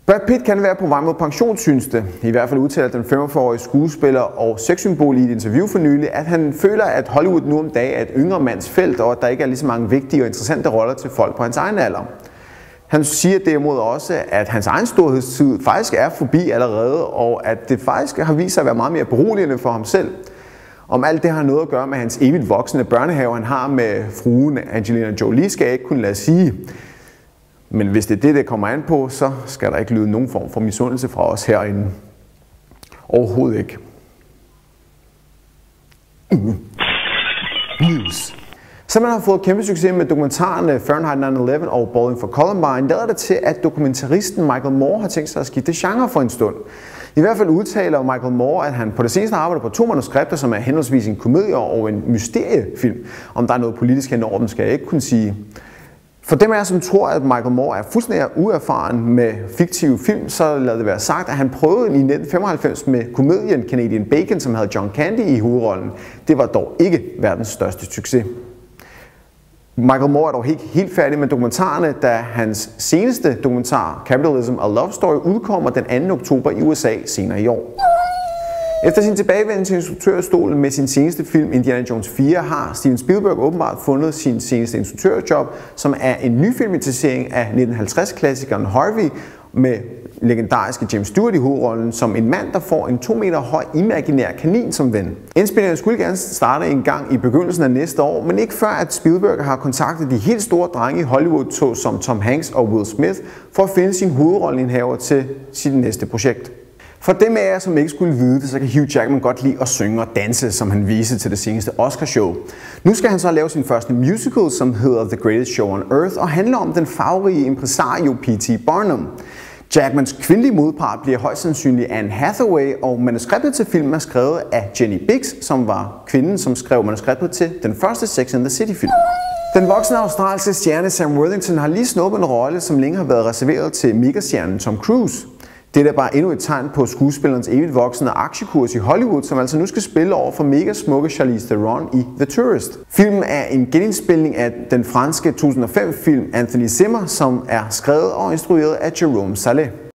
Brad Pitt kan være på vej mod pension, synes det. I hvert fald udtaler den 45-årige skuespiller og sexsymbol i et interview for nylig, at han føler, at Hollywood nu om dagen er et yngre mands felt, og at der ikke er lige så mange vigtige og interessante roller til folk på hans egen alder. Han siger derimod også, at hans egen storhedstid faktisk er forbi allerede, og at det faktisk har vist sig at være meget mere beroligende for ham selv. Om alt det har noget at gøre med hans evigt voksende børnehave, han har med fruen Angelina Jolie, skal jeg ikke kunne lade sige. Men hvis det er det kommer an på, så skal der ikke lyde nogen form for misundelse fra os herinde. Overhovedet ikke. News. Så man har fået kæmpe succes med dokumentarerne Fahrenheit 9/11 og Bowling for Columbine, lader det til, at dokumentaristen Michael Moore har tænkt sig at skifte genre for en stund. I hvert fald udtaler Michael Moore, at han på det seneste arbejder på 2 manuskripter, som er henholdsvis en komedie og en mysteriefilm. Om der er noget politisk henover dem, skal jeg ikke kunne sige. For dem af jer, som tror, at Michael Moore er fuldstændig uerfaren med fiktive film, så lad det være sagt, at han prøvede i 1995 med komedien Canadian Bacon, som havde John Candy i hovedrollen. Det var dog ikke verdens største succes. Michael Moore er dog ikke helt færdig med dokumentarerne, da hans seneste dokumentar, Capitalism: A Love Story, udkommer den 2. oktober i USA senere i år. Efter sin tilbagevenden til instruktørstolen med sin seneste film Indiana Jones 4 har Steven Spielberg åbenbart fundet sin seneste instruktørjob, som er en ny filmatisering af 1950-klassikeren Harvey med legendariske James Stewart i hovedrollen som en mand, der får en 2 meter høj imaginær kanin som ven. Indspillingen skulle gerne starte en gang i begyndelsen af næste år, men ikke før at Spielberg har kontaktet de helt store drenge i Hollywood, som Tom Hanks og Will Smith, for at finde sin hovedrolleindhaver til sit næste projekt. For dem af jer, som ikke skulle vide det, så kan Hugh Jackman godt lide at synge og danse, som han viste til det seneste Oscarshow. Nu skal han så lave sin første musical, som hedder The Greatest Show on Earth, og handler om den farverige impresario P.T. Barnum. Jackmans kvindelige modpart bliver højst sandsynligt Anne Hathaway, og manuskriptet til filmen er skrevet af Jenny Biggs, som var kvinden, som skrev manuskriptet til den første Sex and the City-film. Den voksne australske stjerne Sam Worthington har lige snuppet en rolle, som længe har været reserveret til megastjernen Tom Cruise. Det er bare endnu et tegn på skuespillerens evigt voksende aktiekurs i Hollywood, som altså nu skal spille over for mega smukke Charlize Theron i The Tourist. Filmen er en genindspilning af den franske 2005-film Anthony Zimmer, som er skrevet og instrueret af Jérôme Salé.